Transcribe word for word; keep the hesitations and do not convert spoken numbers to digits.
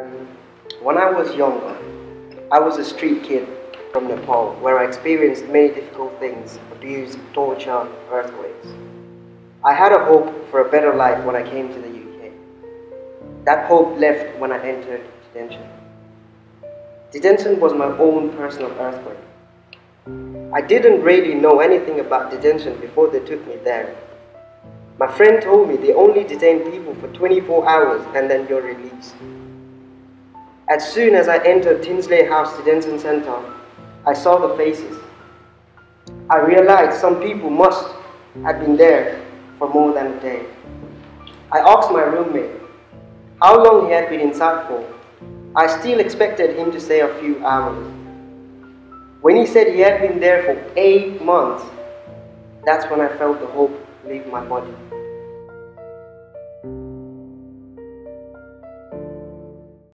When I was younger, I was a street kid from Nepal where I experienced many difficult things: abuse, torture, earthquakes. I had a hope for a better life when I came to the U K. That hope left when I entered detention. Detention was my own personal earthquake. I didn't really know anything about detention before they took me there. My friend told me they only detain people for twenty-four hours and then you're released. As soon as I entered Tinsley House Detention Center, I saw the faces. I realized some people must have been there for more than a day. I asked my roommate how long he had been inside for. I still expected him to say a few hours. When he said he had been there for eight months, that's when I felt the hope leave my body.